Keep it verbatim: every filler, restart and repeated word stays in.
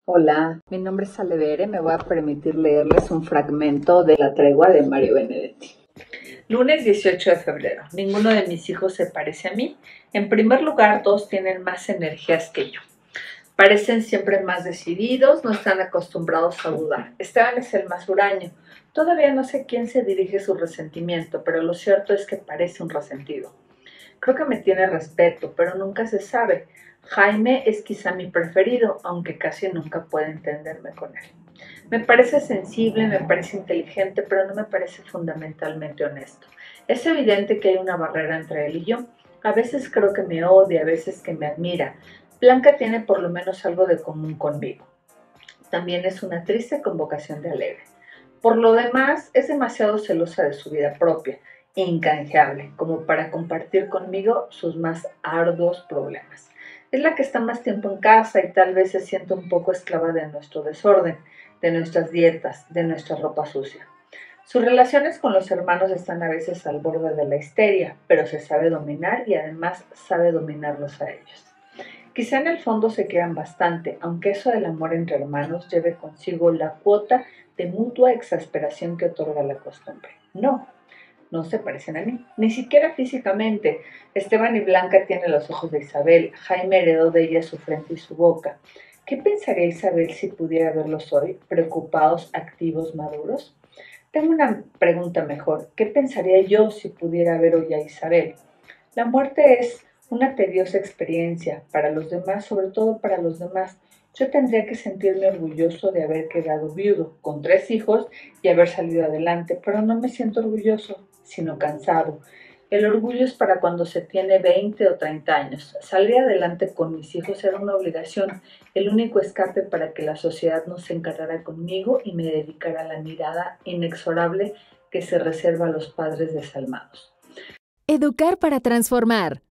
Hola, mi nombre es Ale Bere, me voy a permitir leerles un fragmento de La tregua de Mario Benedetti. Lunes dieciocho de febrero. Ninguno de mis hijos se parece a mí. En primer lugar, todos tienen más energías que yo. Parecen siempre más decididos, no están acostumbrados a dudar. Esteban es el más huraño. Todavía no sé quién se dirige su resentimiento, pero lo cierto es que parece un resentido. Creo que me tiene respeto, pero nunca se sabe. Jaime es quizá mi preferido, aunque casi nunca puedo entenderme con él. Me parece sensible, me parece inteligente, pero no me parece fundamentalmente honesto. Es evidente que hay una barrera entre él y yo. A veces creo que me odia, a veces que me admira. Blanca tiene por lo menos algo de común conmigo. También es una triste convocación de alegre. Por lo demás, es demasiado celosa de su vida propia, incanjeable, como para compartir conmigo sus más arduos problemas. Es la que está más tiempo en casa y tal vez se siente un poco esclava de nuestro desorden, de nuestras dietas, de nuestra ropa sucia. Sus relaciones con los hermanos están a veces al borde de la histeria, pero se sabe dominar y además sabe dominarlos a ellos. Quizá en el fondo se quieran bastante, aunque eso del amor entre hermanos lleve consigo la cuota de mutua exasperación que otorga la costumbre. No, no se parecen a mí, ni siquiera físicamente. Esteban y Blanca tienen los ojos de Isabel, Jaime heredó de ella su frente y su boca. ¿Qué pensaría Isabel si pudiera verlos hoy, preocupados, activos, maduros? Tengo una pregunta mejor. ¿Qué pensaría yo si pudiera ver hoy a Isabel? La muerte es una tediosa experiencia para los demás, sobre todo para los demás. Yo tendría que sentirme orgulloso de haber quedado viudo, con tres hijos y haber salido adelante, pero no me siento orgulloso, sino cansado. El orgullo es para cuando se tiene veinte o treinta años. Salir adelante con mis hijos era una obligación, el único escape para que la sociedad no se encargara conmigo y me dedicara a la mirada inexorable que se reserva a los padres desalmados. Educar para transformar.